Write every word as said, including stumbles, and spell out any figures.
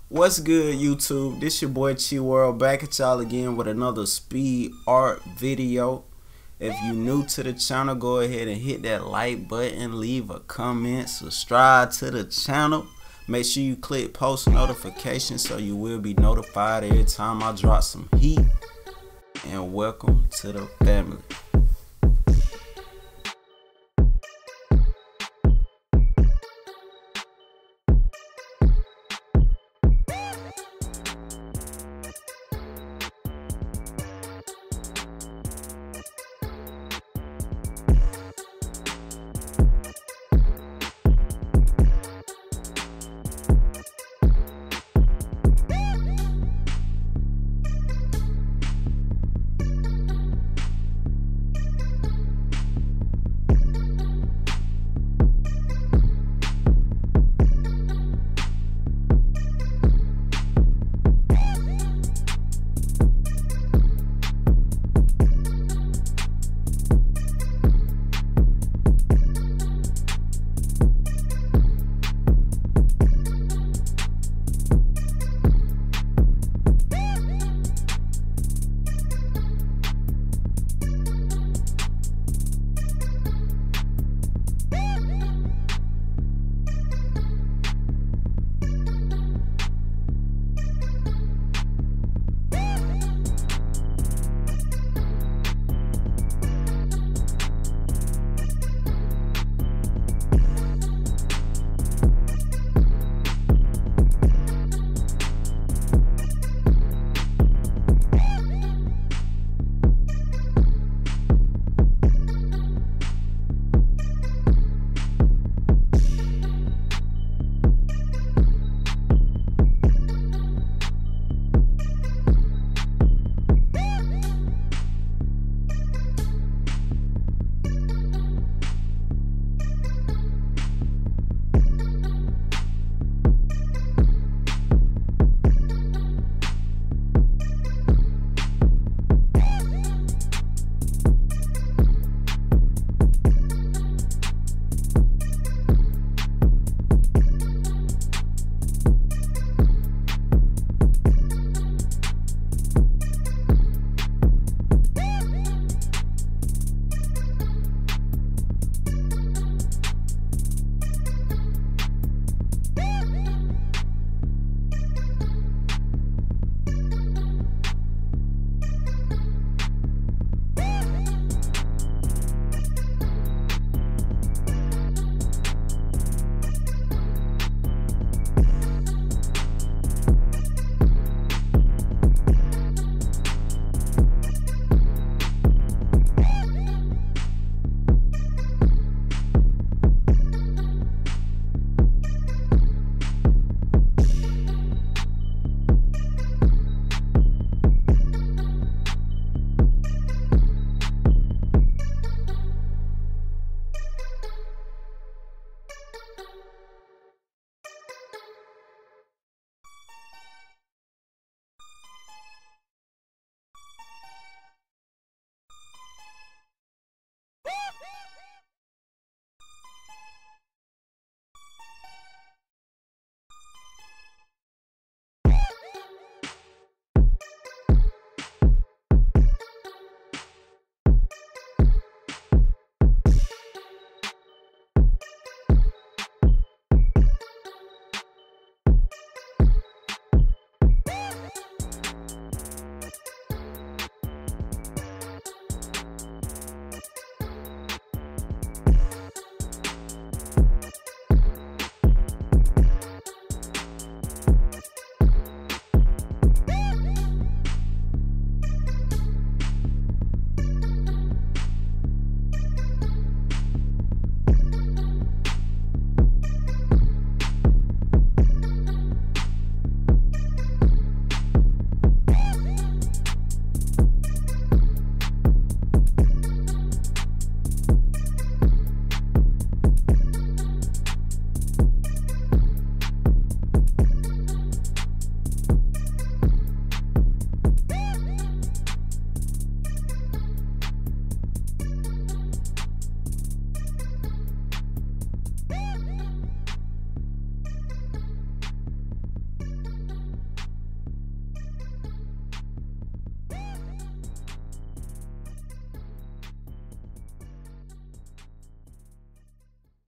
What's good, YouTube? This your boy Chi World back at y'all again with another speed art video. If you new to the channel, go ahead and hit that like button, leave a comment, subscribe to the channel. Make sure you click post notifications so you will be notified every time I drop some heat. And welcome to the family.